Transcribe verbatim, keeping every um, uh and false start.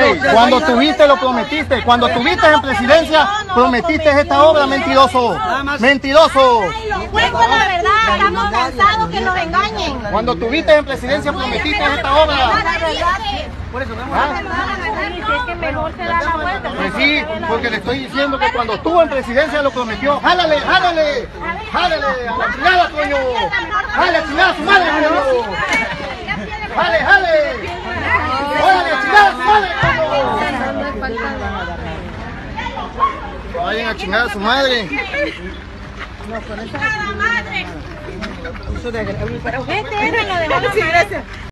Sí, cuando tuviste lo prometiste. Cuando tuviste en presidencia, prometiste esta obra, mentiroso. Mentiroso. Cuenta la verdad, estamos cansados que nos engañen. Cuando tuviste en presidencia, prometiste esta obra. Por eso, ¿ah? Es que mejor se da la vuelta. Pues sí, porque le estoy diciendo que cuando estuvo en presidencia lo prometió. ¡Jálale, jálale! ¡Jálale! ¡A la chingada, coño! ¡Jale a chingar a su madre, coño! ¡Jale, jale! ¡Órale, a chingar a su madre, coño! Vayan a chingar a su madre. ¡A la madre! Este era lo de